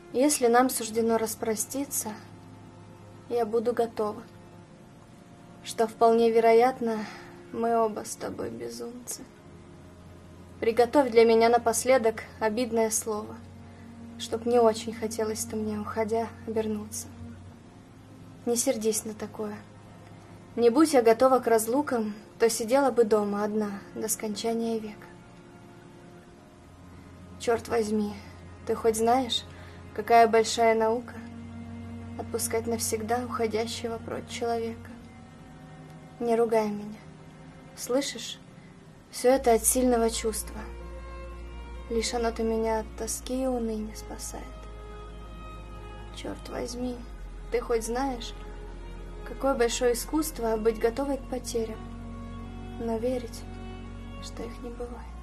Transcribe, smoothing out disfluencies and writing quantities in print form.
Если нам суждено распроститься, я буду готова, что вполне вероятно, мы оба с тобой безумцы. Приготовь для меня напоследок обидное слово, чтоб не очень хотелось-то мне, уходя, обернуться. Не сердись на такое. Не будь я готова к разлукам, то сидела бы дома одна до скончания века. Черт возьми, ты хоть знаешь, какая большая наука отпускать навсегда уходящего прочь человека? Не ругай меня. Слышишь? Все это от сильного чувства. Лишь оно-то меня от тоски и уныния спасает. Черт возьми, ты хоть знаешь, какое большое искусство быть готовой к потерям, но верить, что их не бывает.